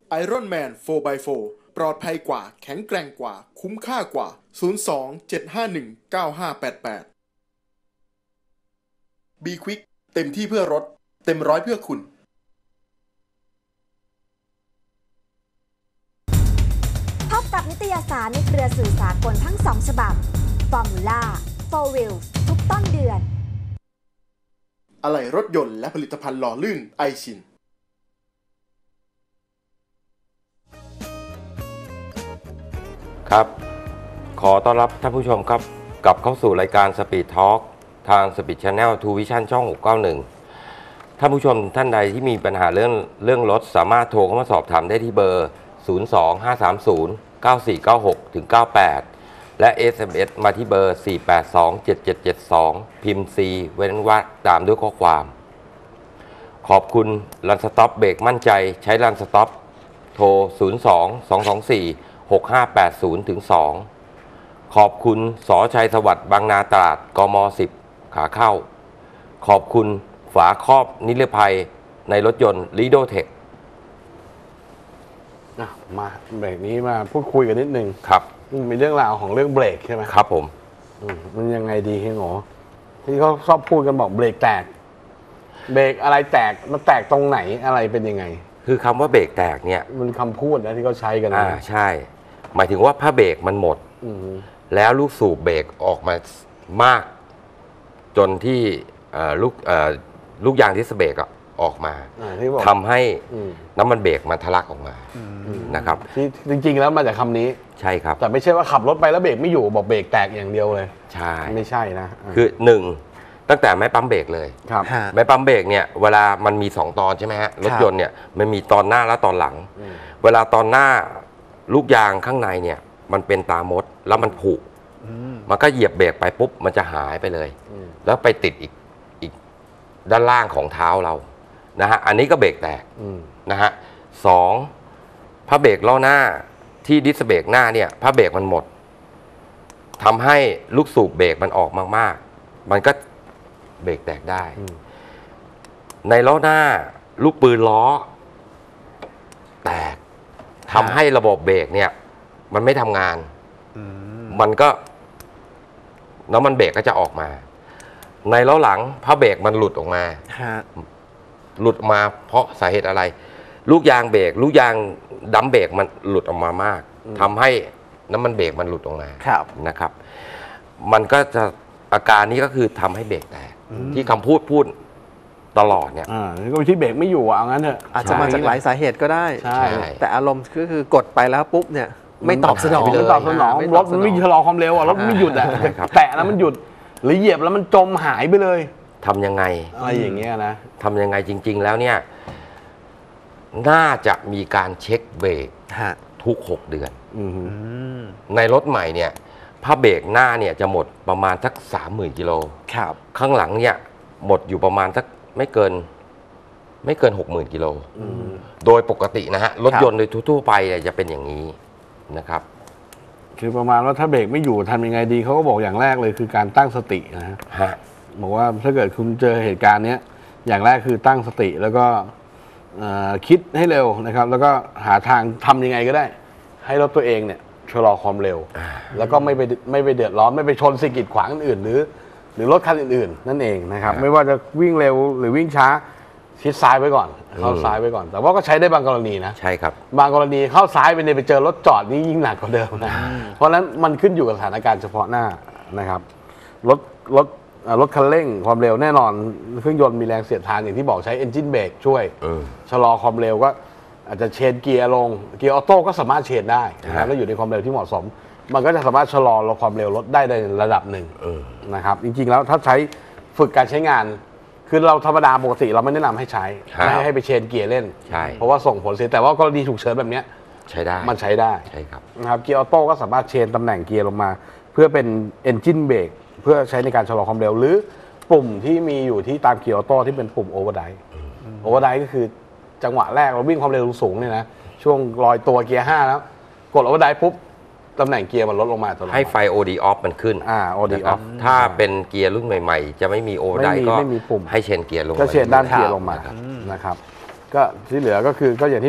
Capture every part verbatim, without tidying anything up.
Iron Man โฟร์ บาย โฟร์ ปลอดภัยกว่าแข็งแกร่งกว่าคุ้มค่ากว่าศูนย์ สอง เจ็ด ห้า หนึ่ง เก้า ห้า แปด แปด Be Quick เต็มที่เพื่อรถเต็มร้อยเพื่อคุณพบกับนิตยสารในเครือสื่อสากลทั้งสองฉบับ Formula โฟร์ Wheels ทุกต้นเดือนอะไหล่รถยนต์และผลิตภัณฑ์หล่อลื่นไอชินครับขอต้อนรับท่านผู้ชมครับกลับเข้าสู่รายการ Speed Talk ทาง Speed Channel ทู Vision ช่องหกเก้าหนึ่งท่านผู้ชมท่านใดที่มีปัญหาเรื่องเรื่องรถสามารถโทรเข้ามาสอบถามได้ที่เบอร์ศูนย์ สอง ห้า สาม ศูนย์ เก้า สี่ เก้า หก ถึง เก้า แปดและ เอส เอ็ม เอส มาที่เบอร์สี่ แปด สอง เจ็ด เจ็ด เจ็ด สองพิมพ์ C เว้นวรรคตามด้วยข้อความขอบคุณรันสต็อปเบรกมั่นใจใช้รันสต็อปโทรศูนย์ สอง สอง สอง สี่ หก ห้า แปด ศูนย์ ถึง สองขอบคุณสชัยสวัสดิ์บางนาตราดกม สิบขาเข้าขอบคุณฝาครอบนิรภัยในรถยนต์ลีโดเทคมาเบรกนี้มาพูดคุยกันนิดนึงครับมีเรื่องราวของเรื่องเบรกใช่ไหมครับผมมันยังไงดีพี่หงอที่เขาชอบพูดกันบอกเบรกแตกเบรกอะไรแตกมันแตกตรงไหนอะไรเป็นยังไงคือคำว่าเบรกแตกเนี่ยมันคำพูดนะที่เขาใช้กันอ่าใช่หมายถึงว่าผ้าเบรกมันหมดแล้วลูกสูบเบรกออกมามากจนที่ลูกลูกยางดิสเบรกออกมาทำให้น้ำมันเบรกมันทะลักออกมานะครับจริงๆแล้วมาจากคำนี้ใช่ครับแต่ไม่ใช่ว่าขับรถไปแล้วเบรกไม่อยู่บอกเบรกแตกอย่างเดียวเลยใช่ไม่ใช่นะคือหนึ่งตั้งแต่ไม้ปั๊มเบรกเลยครับไม้ปั๊มเบรกเนี่ยเวลามันมีสองตอนใช่ไหมฮะรถยนต์เนี่ยมันมีตอนหน้าและตอนหลังเวลาตอนหน้าลูกยางข้างในเนี่ยมันเป็นตามดแล้วมันผุมันก็เหยียบเบรกไปปุ๊บมันจะหายไปเลยแล้วไปติดอีกอีกด้านล่างของเท้าเรานะฮะอันนี้ก็เบรกแตกนะฮะสองผ้าเบรกล้อหน้าที่ดิสเบรกหน้าเนี่ยผ้าเบรกมันหมดทำให้ลูกสูบเบรกมันออกมากๆมันก็เบรกแตกได้ในล้อหน้าลูกปืนล้อแตกทำให้ระบบเบรกเนี่ยมันไม่ทำงานมันก็น้ำมันเบรกก็จะออกมาในล้อหลังผ้าเบรกมันหลุดออกมาหลุดมาเพราะสาเหตุอะไรลูกยางเบรกลูกยางดัมเบรกมันหลุดออกมามากทำให้น้ำมันเบรกมันหลุดออกมานะครับมันก็จะอาการนี้ก็คือทำให้เบรกแตกที่คำพูดพูดตลอดเนี่ยอ่าก็ที่เบรกไม่อยู่เอางั้นเถอะอาจจะมาจากหลายสาเหตุก็ได้ใช่แต่อารมณ์ก็คือกดไปแล้วปุ๊บเนี่ยไม่ตอบสนองไม่ตอบสนองรถมันไม่ชะลอความเร็วอ่ะรถไม่หยุดอ่ะแตะแล้วมันหยุดหรือเหยียบแล้วมันจมหายไปเลยทำยังไงอะไรอย่างเงี้ยนะทำยังไงจริงๆแล้วเนี่ยน่าจะมีการเช็คเบรกทุกหกเดือนในรถใหม่เนี่ยผ้าเบรกหน้าเนี่ยจะหมดประมาณสักสามหมื่นกิโลข้างหลังเนี่ยหมดอยู่ประมาณสักไม่เกินไม่เกินหกหมื่นกิโลโดยปกตินะฮะรถยนต์โดยทั่วๆไปจะเป็นอย่างนี้นะครับคือประมาณว่าถ้าเบรกไม่อยู่ทำยังไงดีเขาก็บอกอย่างแรกเลยคือการตั้งสตินะฮะบอกว่าถ้าเกิดคุณเจอเหตุการณ์นี้อย่างแรกคือตั้งสติแล้วก็คิดให้เร็วนะครับแล้วก็หาทางทำยังไงก็ได้ให้รถตัวเองเนี่ยชะลอความเร็วแล้วก็ไม่ไปไม่ไปเดือดร้อนไม่ไปชนสิ่งกีดขวางอื่นหรือหรือรถคันอื่นๆนั่นเองนะครับไม่ว่าจะวิ่งเร็วหรือวิ่งช้าชิดซ้ายไว้ก่อนเข้าซ้ายไว้ก่อนแต่ว่าก็ใช้ได้บางกรณีนะใช่ครับบางกรณีเข้าซ้ายไปเนี่ยไปเจอรถจอดนี่ยิ่งหนักกว่าเดิมนะเพราะฉะนั้นมันขึ้นอยู่กับสถานการณ์เฉพาะหน้านะครับรถรถรถคันเร่งความเร็วแน่นอนเครื่องยนต์มีแรงเสียดทานอย่างที่บอกใช้เอนจินเบรกช่วยชะลอความเร็วก็อาจจะเชนเกียร์ลงเกียร์ออโต้ก็สามารถเชนได้นะครับแล้วอยู่ในความเร็วที่เหมาะสมมันก็จะสามารถชะลอความเร็วรถได้ในระดับหนึ่งนะครับจริงๆแล้วถ้าใช้ฝึกการใช้งานคือเราธรรมดาปกติเราไม่แนะนำให้ใช้ไม่ให้ไปเชนเกียร์เล่นเพราะว่าส่งผลเสียแต่ว่ากรณีฉุกเฉินแบบนี้ใช้ได้มันใช้ได้ใช่ครับนะครับเกียร์ออโต้ก็สามารถเชนตำแหน่งเกียร์ลงมาเพื่อเป็นเอนจินเบรกเพื่อใช้ในการชะลอความเร็วหรือปุ่มที่มีอยู่ที่ตามเกียร์ออโต้ที่เป็นปุ่มโอเวอร์ไดร์โอเวอร์ไดร์ก็คือจังหวะแรกเราวิ่งความเร็วสูงเนี่ยนะช่วงลอยตัวเกียร์ห้าแล้วกดโอเวอร์ไดร์ปุ๊บตำแหน่งเกียร์มันลดลงมาให้ไฟ โอ ดี off มันขึ้นอ่า โอ ดี off ถ้าเป็นเกียร์รุ่นใหม่ๆจะไม่มีโอเวอร์ไดร์ก็ให้เชนเกียร์ลงก็เชนด้านเกียร์ลงมานะครับก็ที่เหลือก็คือก็อย่างที่บอก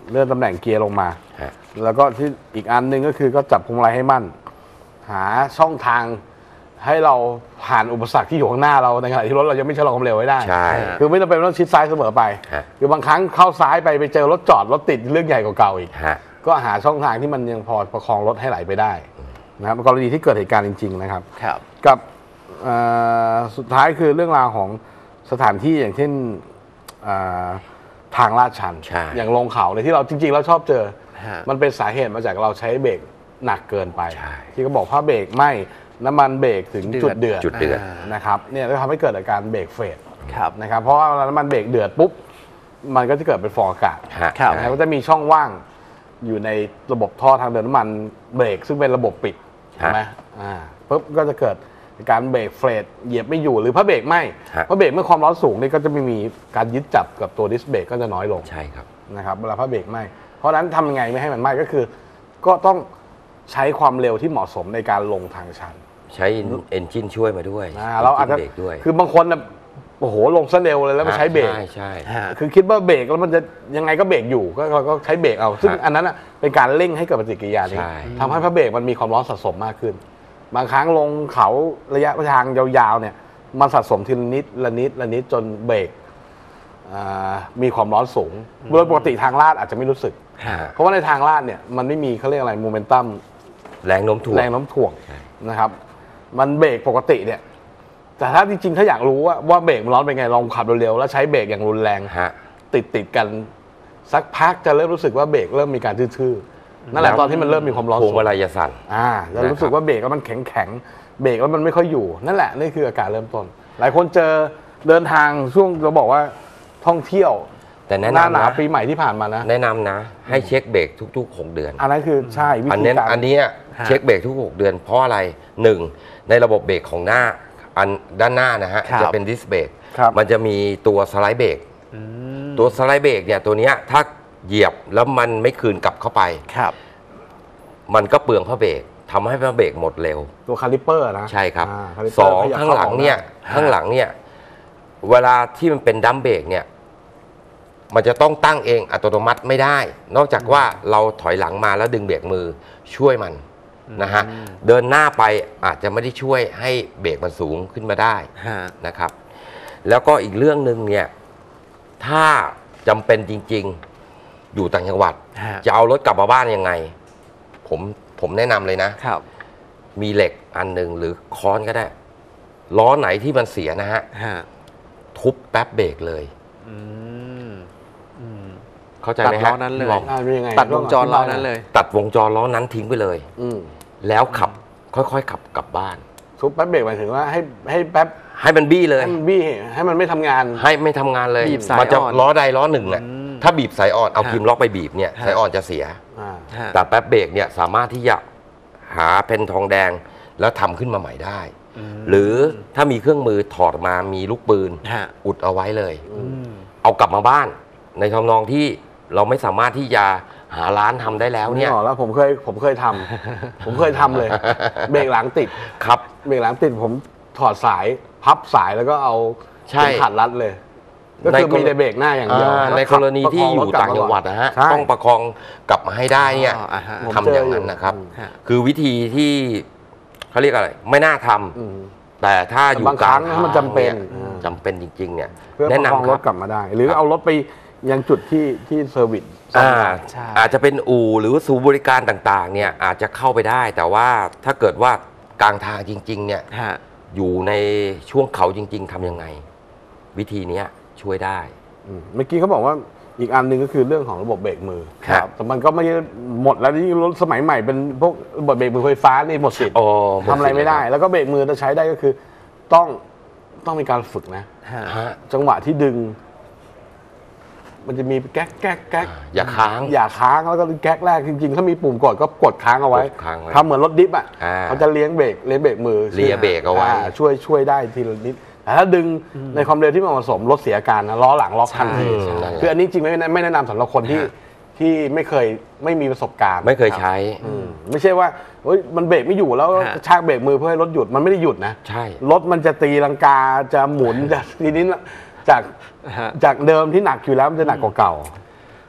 เลื่อนตำแหน่งเกียร์ลงมาฮะแล้วก็ที่อีกอันหนึ่งก็คือก็จับพวงมาลัยให้มั่น หาช่องทางให้เราผ่านอุปสรรคที่อยู่ข้างหน้าเราในขณะที่รถเรายังไม่ชะลอความเร็วไว้ได้ใช่คือไม่จำเป็นต้องชิดซ้ายเสมอไปฮะคือบางครั้งเข้าซ้ายไปไปเจอรถจอดรถติดเรื่องใหญ่กว่าเก่าอีกฮะก็หาช่องทางที่มันยังพอประคองรถให้ไหลไปได้นะครับกรณีที่เกิดเหตุการณ์จริงๆนะครับครับกับเอ่อสุดท้ายคือเรื่องราวของสถานที่อย่างเช่นเอ่อทางลาดชันใช่อย่างลงเขาเนี่ยที่เราจริงๆเราชอบเจอฮะมันเป็นสาเหตุมาจากเราใช้เบรกหนักเกินไปใช่ที่เขาบอกผ้าเบรกไหมน้ำมันเบรกถึงเดือดจุดเดือดจุดเดือดนะครับเนี่ยก็ทำให้เกิดอาการเบรกเฟดครับนะครับเพราะว่าเวลาน้ำมันเบรกเดือดปุ๊บมันก็จะเกิดเป็นฟองอากาศฮะครับนะครับก็จะมีช่องว่างอยู่ในระบบท่อทางเดินน้ำมันเบรกซึ่งเป็นระบบปิดใช่ไหมอ่าปุ๊บก็จะเกิดการเบรกเฟดเหยียบไม่อยู่หรือผ้าเบรกไหมฮะผ้าเบรกเมื่อความร้อนสูงนี่ก็จะไม่มีการยึดจับกับตัวดิสเบรกก็จะน้อยลงใช่ครับนะครับเวลาผ้าเบรกไหมเพราะฉะนั้นทำยังไงไม่ให้มันไหมก็คือ ก็ต้องใช้ความเร็วที่เหมาะสมในการลงทางชันใช้เอนจินช่วยมาด้วยอ่าเราอาจจะเบรกด้วยคือบางคนนะโอ้โหลงซะเร็วเลยแล้วมาใช้เบรกใช่ใช่ฮะคือคิดว่าเบรกแล้วมันจะยังไงก็เบรกอยู่ก็ก็ก็ใช้เบรกเอา ซึ่งฮะอันนั้นอ่ะเป็นการเร่งให้เกิดปฏิกิริยานี้ใช่ทำให้พระเบรกมันมีความร้อนสะสมมากขึ้น บางครั้งลงเขาระยะทางยาวๆเนี่ยมันสะสมทีละนิดละนิดละนิดจนเบรกอ่ามีความร้อนสูงโดยปกติทางลาดอาจจะไม่รู้สึกฮะเพราะว่าในทางลาดเนี่ยมันไม่มีเขาเรียกอะไรโมเมนตัมแรงโน้มถ่วงแรงโน้มถ่วงใช่นะครับ มันเบรกปกติเนี่ย แต่ถ้าจริงๆ ถ้าอยากรู้ว่าว่าเบรกมันร้อนเป็นไงลองขับเร็วๆแล้วใช้เบรกอย่างรุนแรงฮะติดติดๆกันสักพักจะเริ่มรู้สึกว่าเบรกเริ่มมีการทื่อๆนั่นแหละตอนที่มันเริ่มมีความร้อนพวงสูงมาลัยจะสั่นอ่าจะรู้สึกว่าเบรกแล้วมันแข็งแข็งๆเบรกแล้วมันไม่ค่อยอยู่นั่นแหละนี่คืออาการเริ่มต้น หลายคนเจอเดินทางช่วงเราบอกว่าท่องเที่ยวแต่แนะหน้าหนำนาวนะปีใหม่ที่ผ่านมานะแนะนำนะ ให้เช็คเบรกทุกๆ หก เดือนอันนั้นคือใช่วิอันธีนี้การอันเนี้ยฮะเช็คเบรกทุก หก เดือน เพราะอะไรหนึ่งในระบบเบรกของหน้าอันด้านหน้านะฮะครับจะเป็นดิสเบรกครับมันจะมีตัวสไลด์เบรกอืมตัวสไลด์เบรกเนี่ยตัวเนี้ยถ้าเหยียบแล้วมันไม่คืนกลับเข้าไปครับมันก็เปลืองผ้าเบรกทำให้ผ้าเบรกหมดเร็วตัวคาลิเปอร์นะใช่ครับาคาลิปสเปออร์งขยับข้างหลังเนี่ยข้าออกได้ข้างหลังเนี่ยเวลาที่มันเป็นดัมเบรกเนี่ยมันจะต้องตั้งเองอัตโนมัติไม่ได้ นอกจากว่าเราถอยหลังมาแล้วดึงเบรกมือช่วยมันนะฮะเดินหน้าไปอาจจะไม่ได้ช่วยให้เบรกมันสูงขึ้นมาได้ฮะนะครับ แล้วก็อีกเรื่องหนึ่งเนี่ยถ้าจำเป็นจริงๆอยู่ต่างจังหวัดฮะจะเอารถกลับมาบ้านยังไง ผมผมแนะนำเลยนะครับมีเหล็กอันหนึ่งหรือค้อนก็ได้ ล้อไหนที่มันเสียนะฮะฮะทุบแป๊บเบรกเลยอืมอืมเข้าใจตัดไหมล้ฮะอนั้นเลยลองอ่าเป็นยังไงตัดวงจรล้อนั้นเลยตัดวงจรล้อนั้นทิ้งไปเลยอืมแล้วขับค่อยๆขับกลับบ้านทุบแป๊บเบรกหมายถึงว่าให้ให้แป๊บให้มันบี้เลยให้มันบี้ให้มันไม่ทำงานให้ไม่ทำงานเลยบีบสายมันจะอ่อนล้อใดล้อหนึ่งอ่ะอืมถ้าบีบสายอ่อนเอาฮะพิมพ์ล็อกไปบีบเนี่ยฮะสายอ่อนจะเสียอ่าฮะแต่แป๊บเบรกเนี่ยสามารถที่จะหาเป็นทองแดงแล้วทำขึ้นมาใหม่ได้มหรือถ้ามีเครื่องมือถอดมามีลูกปืนฮะอุดเอาไว้เลยอืมเอากลับมาบ้าน ในทำนองที่เราไม่สามารถที่จะหาร้านทำได้แล้วเนี่เนี่ย ยแล้วผมเคยผมเคยทำ ผมเคยทำเลย เบรกหลังติดครับเบรกหลังติดผมถอดสายพับสายแล้วก็เอาใช่เข็มขัดรัดเลย ก็คือมีแต่เบรกหน้าอย่างเดียวอ่าในกรณีที่อยู่ต่างจังหวัดนะฮะใช่ต้องประคองกลับมาให้ได้เนี่ยอ๋ออ่าฮะผมทำอย่างนั้นนะครับเจออยู่ฮะคือวิธีที่เขาเรียกอะไร ไม่น่าทำอืมแต่ถ้าอยู่บางกคลารั้งงทางมันจำเป็นยอืมจำเป็นจริง ๆ เนี่ยเพื่อปแนะระคองนำครรัถบกลับมาได้ หรือเอารถไปยังจุดที่ที่เซอร์วิสซ่อมอ่าได้ใช่อาจจะเป็นอู่หรือว่าศูนย์บริการต่างๆ เนี่ยอาจจะเข้าไปได้ แต่ว่าถ้าเกิดว่ากลางทางจริง ๆ เนี่ยฮะอยู่ในช่วงเขาจริง ๆทำยังไง วิธีเนี้ยช่วยได้อืมเมื่อกี้เขาบอกว่าอีกอันหนึ่งก็คือเรื่องของระบบเบรกมือครับแต่มันก็ไม่ได้หมดแล้วนี่รถสมัยใหม่เป็นพวกระบบเบรกมือไฟฟ้านี่หมดสิทธิ์โอ้ทำอะไรไม่ได้ แล้วก็เบรกมือจะใช้ได้ก็คือต้องต้องมีการฝึกนะฮะฮะจังหวะที่ดึง มันจะมีแก๊กแก๊กแก๊กอย่าค้างอย่าค้างแล้วก็แก๊กแรกจริงๆ ถ้ามีปุ่มกดก็กดค้างเอาไว้กดค้างไว้ทำเหมือนรถดิฟอ่ะอ่าเขาจะเลี้ยงเบรกเลี้ยงเบรกมือเลียเบรกเอาไว้ช่วยช่วยได้ทีละนิดแต่ถ้าดึงในความเร็วที่มันเหมาะสมรถเสียอาการนะล้อหลังล็อกทันทีใช่นั่นแหละคืออันนี้จริงไม่แนะไม่แนะนำสำหรับคนที่ฮะที่ไม่เคยไม่มีประสบการณ์ไม่เคยใช้อืมไม่ใช่ว่าเฮ้ยมันเบรกไม่อยู่แล้วฮะชากเบรกมือเพื่อให้รถหยุดมันไม่ได้หยุดนะใช่รถมันจะตีลังกาจะหมุน จะทีนี้จากฮะจากเดิมที่หนักอยู่แล้วมันจะหนักกว่าเก่าแต่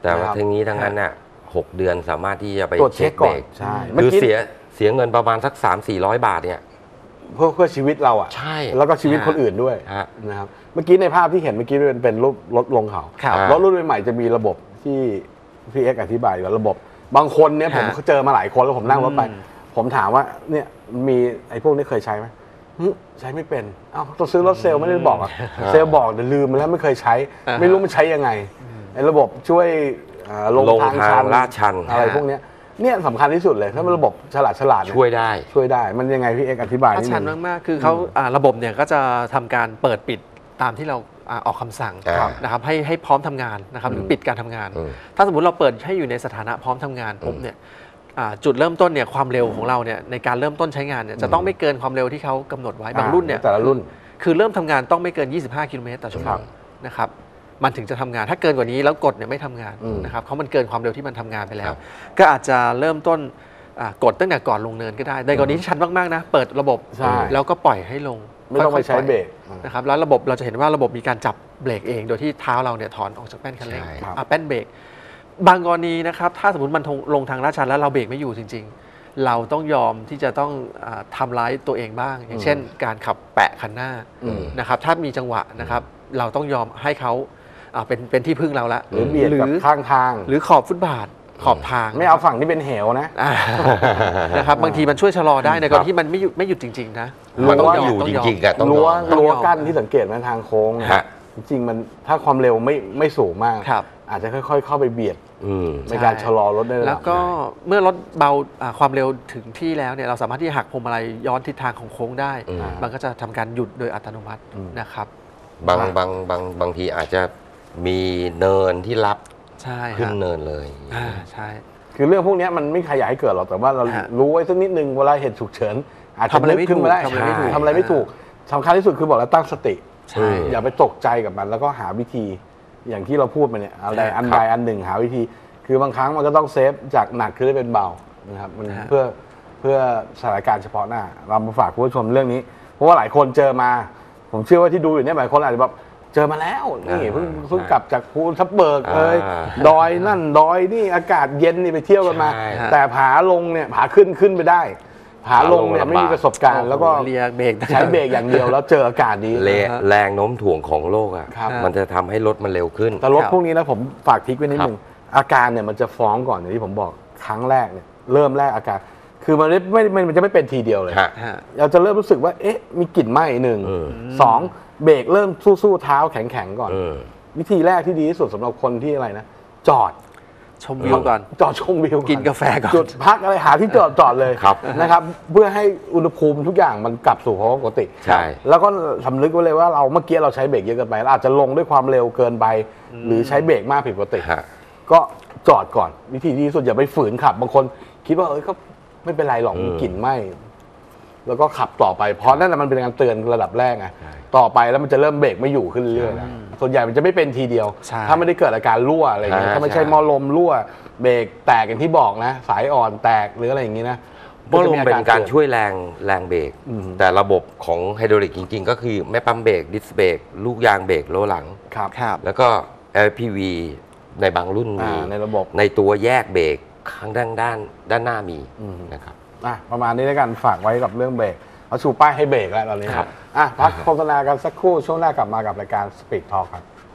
แต่ว่านะครับทั้งนี้ทั้งนั้นน่ะหกเดือนสามารถที่จะไปตรวจเช็คก่อนบรใช่คือเมื่อกี้เสียเสียเงินประมาณสัก สามสี่ร้อย บาทเนี่ยเพื่อเพื่อชีวิตเราอ่ะใช่แล้วก็ชีวิตฮะคนอื่นด้วยฮะนะครับเมื่อกี้ในภาพที่เห็นเมื่อกี้เป็นเป็นรูปรถลงเขาครับรถรุ่นใหม่ๆจะมีระบบที่พี่เอ็กซ์อธิบายอยู่แล้วระบบ บางคนเนี่ยผมฮะเจอมาหลายคนแล้วผมนั่งรถไปอืมผมถามว่าเนี่ยมีไอ้พวกนี้เคยใช้ไหมหึใช้ไม่เป็นเอ้าต้องซื้อรถเซลล์ไม่ได้บอกอะเซลล์บอกแต่ลืมไปแล้วไม่เคยใช้อ่าฮะไม่รู้มันใช้ยังไงไอ้ระบบช่วยอ่าลงลงทางทางชันลาดชันอะไรพวกเนี้ยเนี่ยสำคัญที่สุดเลยถ้ามันระบบฉลาดฉลาดๆเนี่ช่วยได้ช่วยได้มันยังไงพี่เอ็กซ์อธิบายถ้านิดชันนึงมากๆ คือเขาอ่าระบบเนี่ยก็จะทำการเปิดปิดตามที่เราอ่าออกคำสั่งครับนะครับให้ให้พร้อมทำงานนะครับหรือปิดการทำงานอืมถ้าสมมติเราเปิดให้อยู่ในสถานะพร้อมทำงานปุ๊บเนี่ยอ่าจุดเริ่มต้นเนี่ยความเร็วของเราเนี่ยในการเริ่มต้นใช้งานเนี่ยจะต้องไม่เกินความเร็วที่เขากำหนดไว้บางรุ่นเนี่ยแต่ละรุ่นคือเริ่มทำงานต้องไม่เกิน ยี่สิบห้า กิโลเมตรต่อชั่วโมครังบนะครับมันถึงจะทำงานถ้าเกินกว่านี้แล้วกดเนี่ยไม่ทำงานอืมนะครับเพราะมันเกินความเร็วที่มันทำงานไปแล้คว รับก็อาจจะเริ่มต้นอ่ากดตั้งแต่ก่อนลงเนินก็ได้ในกรณีที่ชันมากๆนะเปิดระบบใช่แล้วก็ปล่อยให้ลงไม่ต้องไปค่ยๆใช้ปล่อยเบรกนะครับแล้วระบบเราจะเห็นว่าระบบมีการจับเบรกเอง โดยที่เท้าเราเนี่ยถอนออกจากแป้นคันเร่งใช่ครับอ่ะแป้นเบรกบางกรณีนะครับถ้าสมมติมันลงทางลาดชันแล้วเราเบรกไม่อยู่จริง ๆ เราต้องยอมที่จะต้องอาทำร้ายตัวเองบ้าง อย่างเช่น การขับแปะคันหน้าอืมนะครับถ้ามีจังหวะนะครับเราต้องยอมให้เขาอ่าเป็นเป็นที่พึ่งเราละหรือเบียดกับข้างทางหรือขอบฟุตบาทขอบทางไม่เอาฝั่งที่เป็นเหวนะอ่านะครับบางทีมันช่วยชะลอได้ในกรณีที่มันไม่หยุดไม่หยุดจริง ๆ นะมันต้องยอยู่ต้จยมริงๆอะต้องยรั้วอมรั้วกั้นที่สังเกตไหมทางโค้งเนี่ยฮะจริงๆมันถ้าความเร็วไม่ไม่สูงมากครับอาจจะค่อย ๆ เข้าไปเบียดอืมในการชะลอรถได้ระดับแล้วก็เมื่อรถเบาอ่าความเร็วถึงที่แล้วเนี่ยเราสามารถที่จะหักพวงมาลัยย้อนทิศทางของโค้งได้อืมมันก็จะทำการหยุดโดยอัตโนมัตินะครับบางบางบางบางทีอาจจะมีเนินที่รับใช่ขึ้นฮะเนินเลยอ่าใช่คือเรื่องพวกเนี้ยมันไม่ใครอยากให้เกิดหรอกแต่ว่าเราฮะรู้ไว้สักนิดนึงเวลาเหตุฉุกเฉินอาจจะทำอะไรนึกไม่ขึ้นมาได้ถูกทำอะไรไม่ถูกทำอะไรไม่ถูกสำคัญที่สุดคือบอกแล้วตั้งสติใช่อย่าไปตกใจกับมัน แล้วก็หาวิธีอย่างที่เราพูดมาเนี่ยอะไรอันใดอันหนึ่งหาวิธี คือบางครั้งมันก็ต้องเซฟจากหนักคือได้เป็นเบานะครับมันฮะเพื่อเพื่อสถานการณ์เฉพาะหน้า เรามาฝากคุณผู้ชมเรื่องนี้ เพราะว่าหลายคนเจอมา ผมเชื่อว่าที่ดูอยู่เนี่ยหลายคนอาจจะแบบเจอมาแล้วนี่อ่าเพิ่งเพิ่งใช่กลับจากภูทับเบิกเอ้ยอ่าดอยนั่นดอยนี่อากาศเย็นนี่ไปเที่ยวกันมาใช่แต่ผาลงเนี่ยผาขึ้นขึ้นไปได้ ผาลงเนี่ยผาลงลำบากไม่มีประสบการณ์ แล้วก็เรียกเบรกใช้เบรกอย่างเดียวแล้วเจออากาศนี้แรงแรงโน้มถ่วงของโลกอ่ะครับมันจะทำให้รถมันเร็วขึ้นแต่รถครับพวกนี้นะผมฝากทิกไว้นิดนึงอาการเนี่ยมันจะฟ้องก่อนอย่างที่ผมบอกครั้งแรกเนี่ยเริ่มแรกอาการ คือมันไม่ไม่ไม่มันจะไม่เป็นทีเดียวเลยฮะฮะเราจะเริ่มรู้สึกว่าเอ๊ะมีกลิ่นไหม้หนึ่งอืมสองเบรกเริ่มสู้ๆเท้าแข็งๆก่อนอืมวิธีแรกที่ดีที่สุดสำหรับคนที่อะไรนะจอดชมวิวก่อนจอดชมวิวกินกาแฟก่อนจุดพักอะไรหาที่จอดจอดเลยครับนะครับ เพื่อให้อุณหภูมิทุกอย่างมันกลับสู่ภาวะปกติใช่แล้วก็สำนึกไว้เลยว่าเราเมื่อกี้เราใช้เบรกเยอะเกินไปเราอาจจะลงด้วยความเร็วเกินไป หรือใช้เบรกมากผิดปกติฮะก็จอดก่อน วิธีที่ดีที่สุดอย่าไปฝืนขับบางคนคิดว่าเอ้ยก็ไม่เป็นไรหรอกอืมมีกลิ่นไหม้แล้วก็ขับต่อไปเพราะนั่นแหละมันเป็นการเตือนระดับแรกไงต่อไปแล้วมันจะเริ่มเบรกไม่อยู่ขึ้นเรื่อยๆนะส่วนใหญ่มันจะไม่เป็นทีเดียวใช่ถ้าไม่ได้เกิดอาการรั่วอะไรอย่างเงี้ยอ่าถ้าไม่ใช่ใช่หมอลมรั่วเบรกแตกอย่างที่บอกนะ สายอ่อนแตกหรืออะไรอย่างงี้นะเพราะลมเป็นการตือนช่วยแรงแรงเบรกอืมแต่ระบบของไฮดรอลิกจริง ๆ ก็คือแม่ปั๊มเบรกดิสเบรกลูกยางเบรกโลหลังครับครับแล้วก็ แอล พี วี ในบางรุ่นมีอ่าในระบบในตัวแยกเบรกข้างด้านด้านด้านหน้ามีอืมนะครับอ่ะประมาณนี้แล้วกันฝากไว้กับเรื่องเบรกเอาชูป้ายให้เบรกแล้วตอนนี้ครับอ่ะพักโฆษณากันสักครู่ช่วงหน้ากลับมากับรายการ Speed Talk ครับ